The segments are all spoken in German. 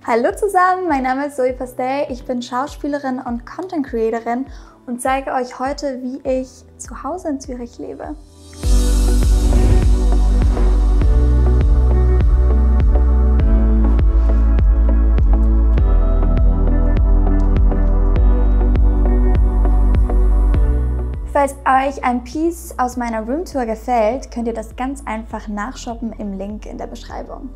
Hallo zusammen, mein Name ist Zoe Pastel, ich bin Schauspielerin und Content Creatorin und zeige euch heute, wie ich zu Hause in Zürich lebe. Falls euch ein Piece aus meiner Roomtour gefällt, könnt ihr das ganz einfach nachshoppen im Link in der Beschreibung.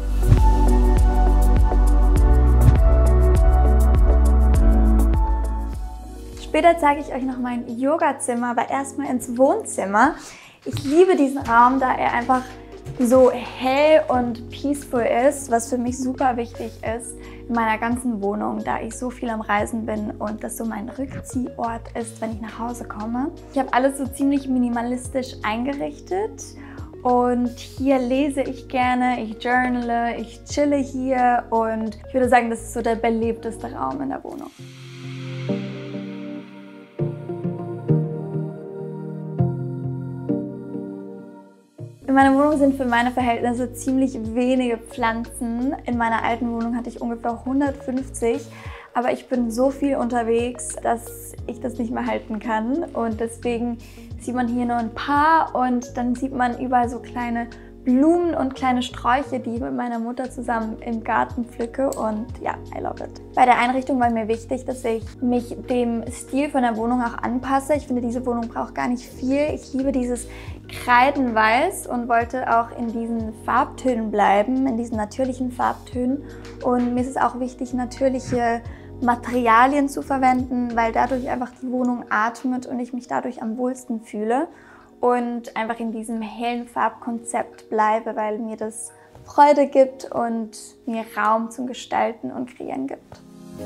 Später zeige ich euch noch mein Yogazimmer, aber erstmal ins Wohnzimmer. Ich liebe diesen Raum, da er einfach so hell und peaceful ist, was für mich super wichtig ist in meiner ganzen Wohnung, da ich so viel am Reisen bin und das so mein Rückziehort ist, wenn ich nach Hause komme. Ich habe alles so ziemlich minimalistisch eingerichtet und hier lese ich gerne, ich journale, ich chille hier und ich würde sagen, das ist so der belebteste Raum in der Wohnung. In meiner Wohnung sind für meine Verhältnisse ziemlich wenige Pflanzen. In meiner alten Wohnung hatte ich ungefähr 150, aber ich bin so viel unterwegs, dass ich das nicht mehr halten kann. Und deswegen sieht man hier nur ein paar und dann sieht man überall so kleine Blumen und kleine Sträuche, die ich mit meiner Mutter zusammen im Garten pflücke und ja, I love it. Bei der Einrichtung war mir wichtig, dass ich mich dem Stil von der Wohnung auch anpasse. Ich finde, diese Wohnung braucht gar nicht viel. Ich liebe dieses Kreidenweiß und wollte auch in diesen Farbtönen bleiben, in diesen natürlichen Farbtönen. Und mir ist es auch wichtig, natürliche Materialien zu verwenden, weil dadurch einfach die Wohnung atmet und ich mich dadurch am wohlsten fühle. Und einfach in diesem hellen Farbkonzept bleibe, weil mir das Freude gibt und mir Raum zum Gestalten und Kreieren gibt.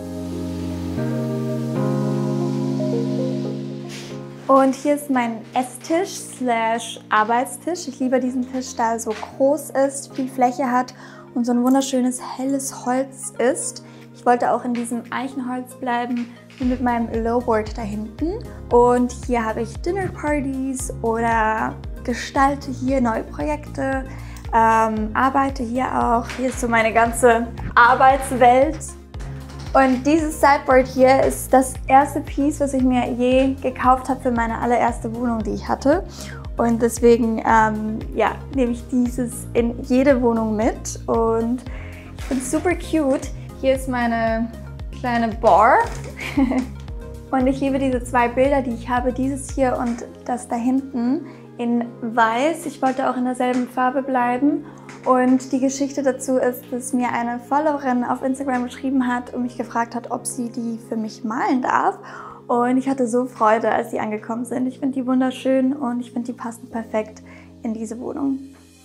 Und hier ist mein Esstisch / Arbeitstisch. Ich liebe diesen Tisch, da er so groß ist, viel Fläche hat und so ein wunderschönes helles Holz ist. Ich wollte auch in diesem Eichenholz bleiben mit meinem Lowboard da hinten. Und hier habe ich Dinnerpartys oder gestalte hier neue Projekte, arbeite hier auch. Hier ist so meine ganze Arbeitswelt. Und dieses Sideboard hier ist das erste Piece, was ich mir je gekauft habe für meine allererste Wohnung, die ich hatte. Und deswegen ja, nehme ich dieses in jede Wohnung mit und ich finde es super cute. Hier ist meine kleine Bar und ich liebe diese zwei Bilder, die ich habe, dieses hier und das da hinten in weiß. Ich wollte auch in derselben Farbe bleiben und die Geschichte dazu ist, dass mir eine Followerin auf Instagram geschrieben hat und mich gefragt hat, ob sie die für mich malen darf. Und ich hatte so Freude, als die angekommen sind. Ich finde die wunderschön und ich finde, die passen perfekt in diese Wohnung.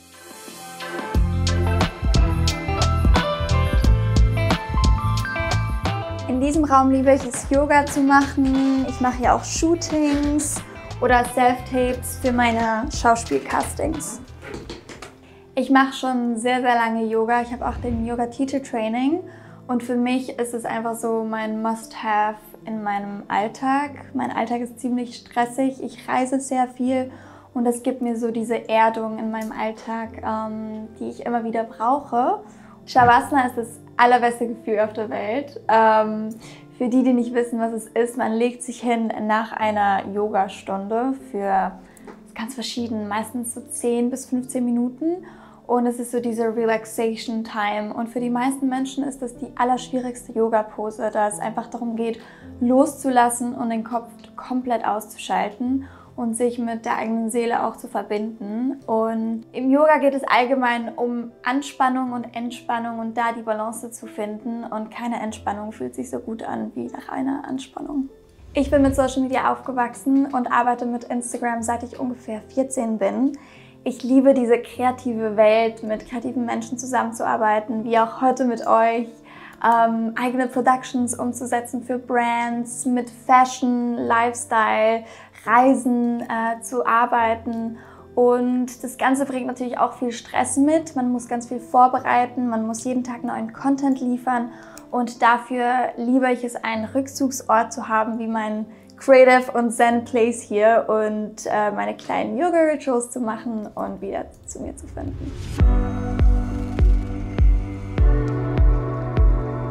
In diesem Raum liebe ich es, Yoga zu machen. Ich mache hier auch Shootings oder Self-Tapes für meine Schauspielcastings. Ich mache schon sehr, sehr lange Yoga. Ich habe auch den Yoga-Teacher-Training und für mich ist es einfach so mein Must-Have in meinem Alltag. Mein Alltag ist ziemlich stressig. Ich reise sehr viel und das gibt mir so diese Erdung in meinem Alltag, die ich immer wieder brauche. Shavasana ist das allerbeste Gefühl auf der Welt. Für die, die nicht wissen, was es ist, man legt sich hin nach einer Yogastunde für ganz verschieden, meistens so 10 bis 15 Minuten. Und es ist so diese Relaxation Time. Und für die meisten Menschen ist das die allerschwierigste Yoga-Pose, da es einfach darum geht, loszulassen und den Kopf komplett auszuschalten und sich mit der eigenen Seele auch zu verbinden. Und im Yoga geht es allgemein um Anspannung und Entspannung und da die Balance zu finden. Und keine Entspannung fühlt sich so gut an wie nach einer Anspannung. Ich bin mit Social Media aufgewachsen und arbeite mit Instagram, seit ich ungefähr 14 bin. Ich liebe diese kreative Welt, mit kreativen Menschen zusammenzuarbeiten, wie auch heute mit euch. Eigene Productions umzusetzen für Brands, mit Fashion, Lifestyle, Reisen zu arbeiten. Und das Ganze bringt natürlich auch viel Stress mit. Man muss ganz viel vorbereiten, man muss jeden Tag neuen Content liefern. Und dafür liebe ich es, einen Rückzugsort zu haben, wie mein Creative und Zen Place hier und meine kleinen Yoga-Rituals zu machen und wieder zu mir zu finden.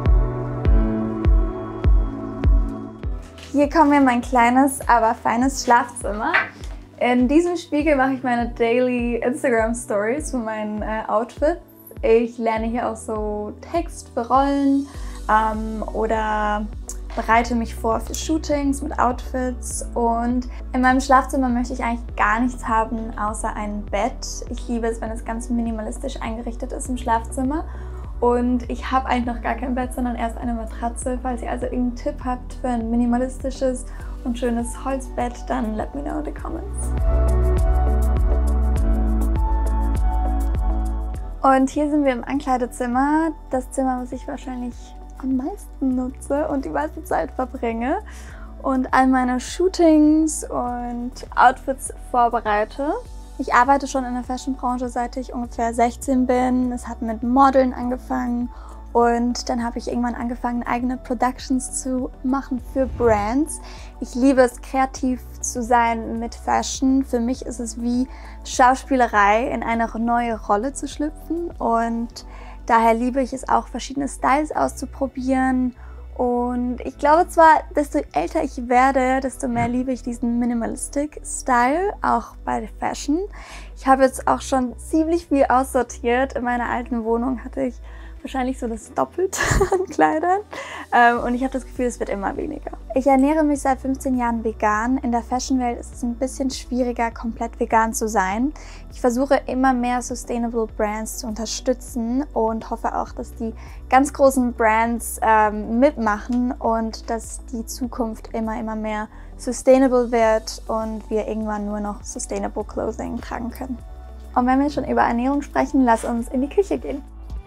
Hier kommen wir in mein kleines, aber feines Schlafzimmer. In diesem Spiegel mache ich meine Daily Instagram Stories von meinen Outfits. Ich lerne hier auch so Text für Rollen oder bereite mich vor für Shootings mit Outfits. Und in meinem Schlafzimmer möchte ich eigentlich gar nichts haben, außer ein Bett. Ich liebe es, wenn es ganz minimalistisch eingerichtet ist im Schlafzimmer. Und ich habe eigentlich noch gar kein Bett, sondern erst eine Matratze. Falls ihr also irgendeinen Tipp habt für ein minimalistisches und schönes Holzbett, dann let me know in the comments. Und hier sind wir im Ankleidezimmer. Das Zimmer, was ich wahrscheinlich am meisten nutze und die meiste Zeit verbringe. Und all meine Shootings und Outfits vorbereite. Ich arbeite schon in der Fashionbranche, seit ich ungefähr 16 bin. Es hat mit Modeln angefangen und dann habe ich irgendwann angefangen, eigene Productions zu machen für Brands. Ich liebe es, kreativ zu sein mit Fashion. Für mich ist es wie Schauspielerei, in eine neue Rolle zu schlüpfen und daher liebe ich es auch, verschiedene Styles auszuprobieren. Und ich glaube zwar, desto älter ich werde, desto mehr liebe ich diesen Minimalistic-Style, auch bei Fashion. Ich habe jetzt auch schon ziemlich viel aussortiert. In meiner alten Wohnung hatte ich wahrscheinlich so das Doppelte an Kleidern. Und ich habe das Gefühl, es wird immer weniger. Ich ernähre mich seit 15 Jahren vegan. In der Fashionwelt ist es ein bisschen schwieriger, komplett vegan zu sein. Ich versuche immer mehr Sustainable Brands zu unterstützen und hoffe auch, dass die ganz großen Brands mitmachen und dass die Zukunft immer mehr sustainable wird und wir irgendwann nur noch Sustainable Clothing tragen können. Und wenn wir schon über Ernährung sprechen, lass uns in die Küche gehen.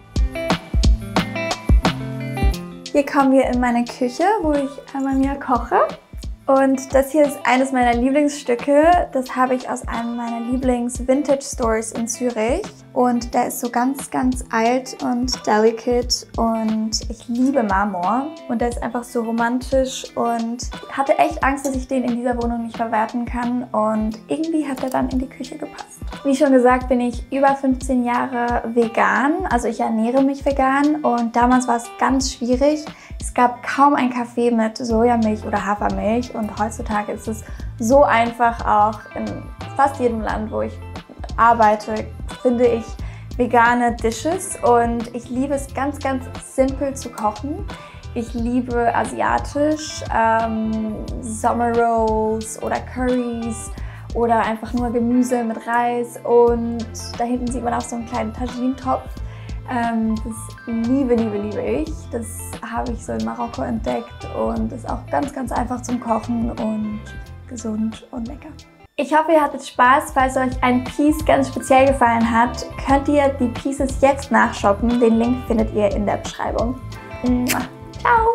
Hier kommen wir in meine Küche, wo ich einmal mir koche. Und das hier ist eines meiner Lieblingsstücke. Das habe ich aus einem meiner Lieblings-Vintage-Stores in Zürich. Und der ist so ganz alt und delicate und ich liebe Marmor. Und der ist einfach so romantisch und ich hatte echt Angst, dass ich den in dieser Wohnung nicht verwerten kann. Und irgendwie hat er dann in die Küche gepasst. Wie schon gesagt, bin ich über 15 Jahre vegan. Also ich ernähre mich vegan und damals war es ganz schwierig. Es gab kaum einen Kaffee mit Sojamilch oder Hafermilch und heutzutage ist es so einfach, auch in fast jedem Land, wo ich arbeite, finde ich vegane Dishes und ich liebe es ganz simpel zu kochen. Ich liebe asiatisch, Summer Rolls oder Curries oder einfach nur Gemüse mit Reis und da hinten sieht man auch so einen kleinen Tagine-Topf. Das liebe ich. Das habe ich so in Marokko entdeckt und ist auch ganz einfach zum Kochen und gesund und lecker. Ich hoffe, ihr hattet Spaß. Falls euch ein Piece ganz speziell gefallen hat, könnt ihr die Pieces jetzt nachshoppen. Den Link findet ihr in der Beschreibung. Ciao!